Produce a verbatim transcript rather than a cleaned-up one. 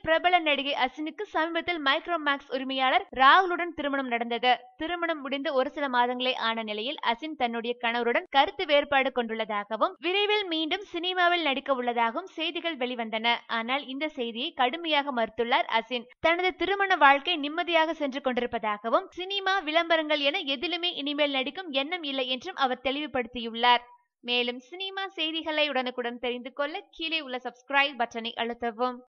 பிரபல நடிகை அசினுக்கு சமீபத்தில் மைக்ரோமேக்ஸ் உரிமையாளர் ராகுலுடன் திருமணம் நடந்தது. திருமணம் முடிந்து ஒரு சில மாதங்களே ஆன நிலையில் அசின் தன்னுடைய கணவருடன் கருத்து வேறுபாடு கொண்டுள்ளதாகவும் விரைவில் மீண்டும் சினிமாவில் நடிக்க உள்ளதாகவும் செய்திகள் வெளிவந்தன. ஆனால் இந்த செய்தியை கடுமையாக மறுத்துள்ளார் அசின். தனது திருமண வாழ்க்கை நிம்மதியாக சென்று கொண்டிருப்பதாகவும் சினிமா விளம்பரங்கள் என எதிலுமே இனிமேல் நடிக்கும் எண்ணம் இல்லை என்றும் அவர் தெளிவுபடுத்தியுள்ளார். மேலும் சினிமா செய்திகளை உடனுக்குடன் தெரிந்து கொள்ள கீழே உள்ள சப்ஸ்கிரைப் பட்டனை அழுத்தவும்.